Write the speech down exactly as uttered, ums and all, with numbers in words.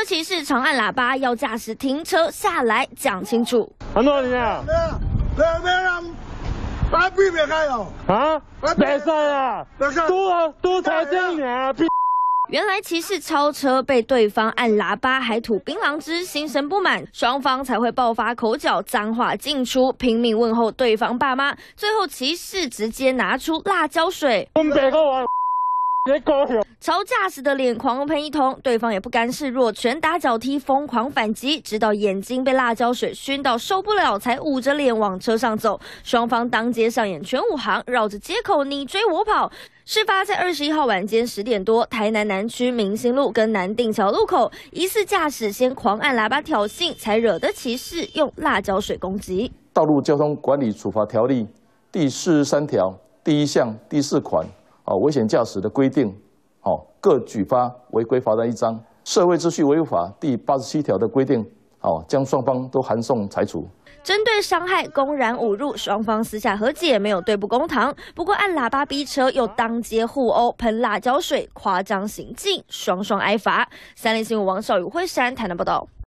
骑士长按喇叭要驾驶停车下来讲清楚。 安怎你啊？ 别别让，把闭别开哦。 啊？别使啊！多啊多才这样啊！ 原来骑士超车被对方按喇叭还吐槟榔汁，心生不满，双方才会爆发口角，脏话尽出，拼命问候对方爸妈。最后骑士直接拿出辣椒水。朝驾驶的脸狂喷一通，对方也不甘示弱，拳打脚踢，疯狂反击，直到眼睛被辣椒水熏到受不了，才捂着脸往车上走。双方当街上演全武行，绕着街口你追我跑。事发在二十一号晚间十点多，台南南区明兴路跟南定桥路口，疑似驾驶先狂按喇叭挑衅，才惹得骑士用辣椒水攻击。 道路交通管理处罚条例第四十三条第一项第四款。哦，危险驾驶的规定，哦，各举发违规罚单一张。社会秩序维护法第八十七条的规定，哦，将双方都函送裁处。 针对伤害、公然侮辱，双方私下和解，没有对簿公堂。不过按喇叭逼车，又当街互殴、喷辣椒水，夸张行径，双双挨罚。三立新闻王少宇、惠山台南报道。